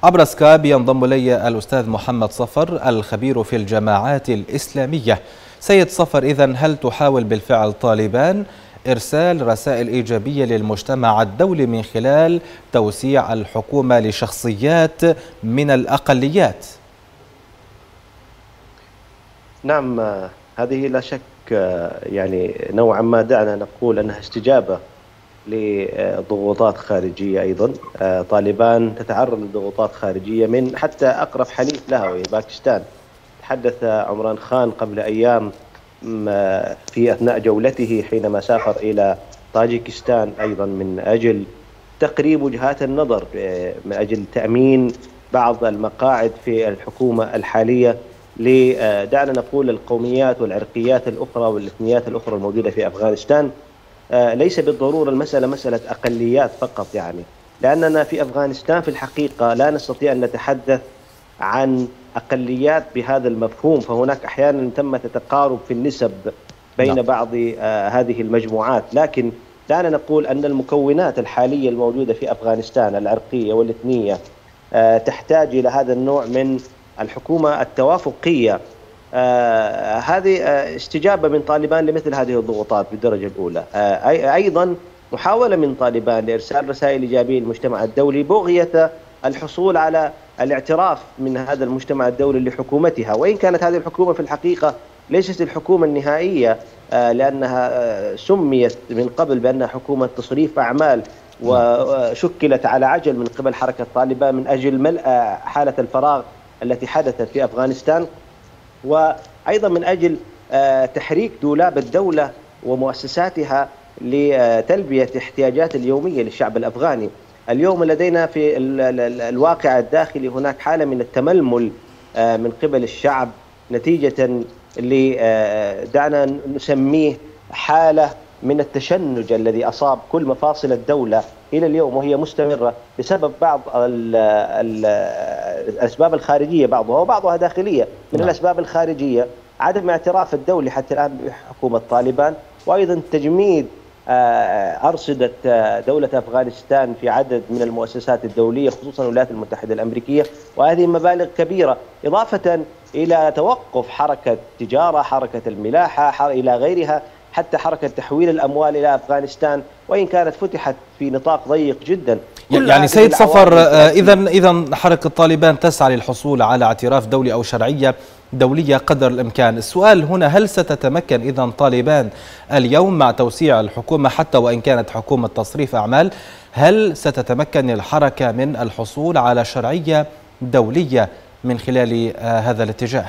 عبر سكايب ينضم إلي الأستاذ محمد صفر الخبير في الجماعات الإسلامية. سيد صفر، إذن هل تحاول بالفعل طالبان إرسال رسائل إيجابية للمجتمع الدولي من خلال توسيع الحكومة لشخصيات من الأقليات؟ نعم، هذه لا شك يعني نوعا ما دعنا نقول أنها استجابة لضغوطات خارجية. أيضا طالبان تتعرض لضغوطات خارجية من حتى أقرب حليف لها وهي باكستان. تحدث عمران خان قبل أيام في أثناء جولته حينما سافر إلى طاجيكستان أيضا من أجل تقريب وجهات النظر، من أجل تأمين بعض المقاعد في الحكومة الحالية دعنا نقول القوميات والعرقيات الأخرى والإثنيات الأخرى الموجودة في أفغانستان. ليس بالضرورة المسألة مسألة أقليات فقط، يعني لأننا في أفغانستان في الحقيقة لا نستطيع أن نتحدث عن أقليات بهذا المفهوم، فهناك أحيانا تم تقارب في النسب بين بعض هذه المجموعات، لكن دعنا نقول أن المكونات الحالية الموجودة في أفغانستان العرقية والإثنية تحتاج إلى هذا النوع من الحكومة التوافقية. هذه استجابة من طالبان لمثل هذه الضغوطات بالدرجة الأولى. أيضا محاولة من طالبان لإرسال رسائل إيجابية للمجتمع الدولي بغية الحصول على الاعتراف من هذا المجتمع الدولي لحكومتها، وإن كانت هذه الحكومة في الحقيقة ليست الحكومة النهائية، لأنها سميت من قبل بأنها حكومة تصريف أعمال، وشكلت على عجل من قبل حركة طالبان من أجل ملء حالة الفراغ التي حدثت في أفغانستان، وأيضا من أجل تحريك دولاب الدولة ومؤسساتها لتلبية احتياجات اليومية للشعب الأفغاني. اليوم لدينا في الواقع الداخلي هناك حالة من التململ من قبل الشعب نتيجة دعنا نسميه حالة من التشنج الذي أصاب كل مفاصل الدولة إلى اليوم، وهي مستمرة بسبب بعض الأسباب الخارجية، وبعضها داخلية. من الأسباب الخارجية عدم اعتراف الدولي حتى الآن بحكومة طالبان، وأيضا تجميد أرصدة دولة أفغانستان في عدد من المؤسسات الدولية خصوصا الولايات المتحدة الأمريكية، وهذه مبالغ كبيرة، إضافة إلى توقف حركة تجارة، حركة الملاحة إلى غيرها، حتى حركة تحويل الأموال إلى أفغانستان وإن كانت فتحت في نطاق ضيق جدا. يعني سيد صفر، إذا حركة طالبان تسعى للحصول على اعتراف دولي أو شرعية دولية قدر الإمكان. السؤال هنا، هل ستتمكن إذا طالبان اليوم مع توسيع الحكومة حتى وإن كانت حكومة تصريف أعمال، هل ستتمكن الحركة من الحصول على شرعية دولية من خلال هذا الاتجاه؟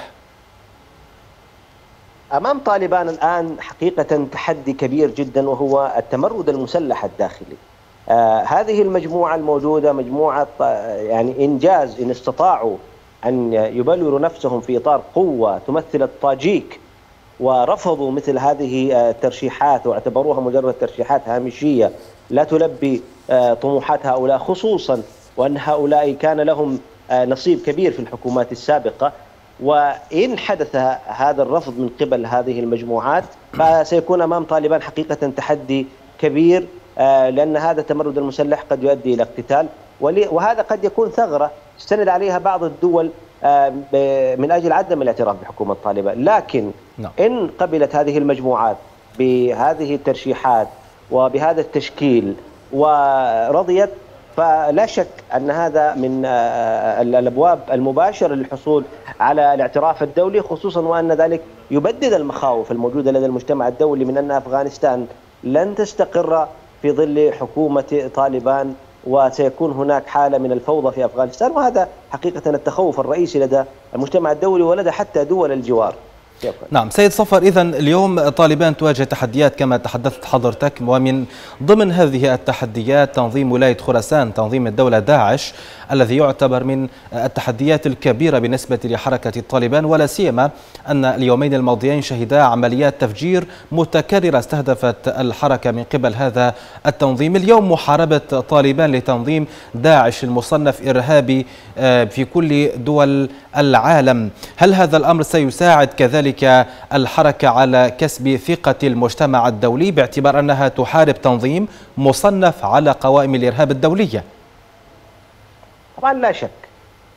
أمام طالبان الآن حقيقة تحدي كبير جدا، وهو التمرد المسلح الداخلي. هذه المجموعة الموجودة مجموعة يعني إنجاز إن استطاعوا أن يبلوروا نفسهم في إطار قوة تمثل الطاجيك، ورفضوا مثل هذه الترشيحات واعتبروها مجرد ترشيحات هامشية لا تلبي طموحات هؤلاء، خصوصا وأن هؤلاء كان لهم نصيب كبير في الحكومات السابقة. وإن حدث هذا الرفض من قبل هذه المجموعات فسيكون أمام طالبان حقيقة تحدي كبير، لأن هذا التمرد المسلح قد يؤدي إلى اقتتال، وهذا قد يكون ثغرة استند عليها بعض الدول من أجل عدم الاعتراف بحكومة طالبان. لكن إن قبلت هذه المجموعات بهذه الترشيحات وبهذا التشكيل ورضيت، فلا شك أن هذا من الأبواب المباشرة للحصول على الاعتراف الدولي، خصوصا وأن ذلك يبدد المخاوف الموجودة لدى المجتمع الدولي من أن أفغانستان لن تستقر في ظل حكومة طالبان، وسيكون هناك حالة من الفوضى في أفغانستان، وهذا حقيقة التخوف الرئيسي لدى المجتمع الدولي ولدى حتى دول الجوار. نعم سيد صفر، إذن اليوم طالبان تواجه تحديات كما تحدثت حضرتك، ومن ضمن هذه التحديات تنظيم ولاية خراسان، تنظيم الدولة داعش، الذي يعتبر من التحديات الكبيرة بالنسبة لحركة طالبان، ولا سيما أن اليومين الماضيين شهدا عمليات تفجير متكررة استهدفت الحركة من قبل هذا التنظيم. اليوم محاربة طالبان لتنظيم داعش المصنف إرهابي في كل دول العالم، هل هذا الأمر سيساعد كذلك الحركة على كسب ثقة المجتمع الدولي باعتبار أنها تحارب تنظيم مصنف على قوائم الإرهاب الدولية؟ طبعا لا شك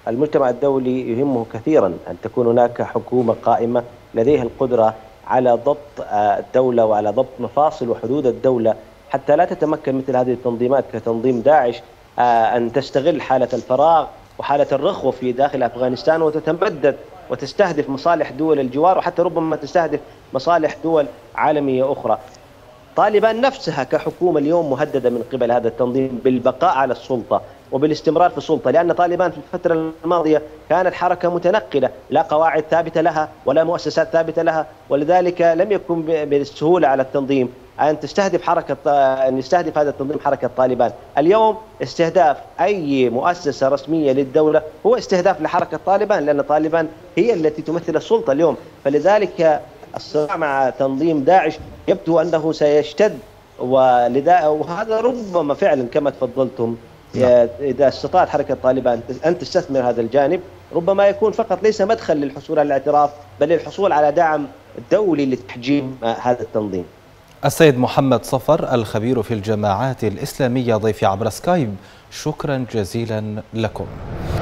المجتمع الدولي يهمه كثيرا أن تكون هناك حكومة قائمة لديها القدرة على ضبط الدولة وعلى ضبط مفاصل وحدود الدولة، حتى لا تتمكن مثل هذه التنظيمات كتنظيم داعش أن تستغل حالة الفراغ وحالة الرخوة في داخل أفغانستان وتتمدد وتستهدف مصالح دول الجوار، وحتى ربما تستهدف مصالح دول عالمية أخرى. طالبان نفسها كحكومة اليوم مهددة من قبل هذا التنظيم بالبقاء على السلطة وبالاستمرار في السلطة، لأن طالبان في الفترة الماضية كانت حركة متنقلة، لا قواعد ثابتة لها ولا مؤسسات ثابتة لها، ولذلك لم يكن بالسهولة على التنظيم أن يستهدف هذا التنظيم حركة طالبان. اليوم استهداف أي مؤسسة رسمية للدولة هو استهداف لحركة طالبان، لأن طالبان هي التي تمثل السلطة اليوم. فلذلك الصراع مع تنظيم داعش يبدو أنه سيشتد، وهذا ربما فعلا كما تفضلتم إذا استطاعت حركة طالبان أن تستثمر هذا الجانب ربما يكون فقط ليس مدخل للحصول على الاعتراف، بل للحصول على دعم دولي لتحجيم هذا التنظيم. السيد محمد صفر الخبير في الجماعات الإسلامية ضيفي عبر سكايب، شكرا جزيلا لكم.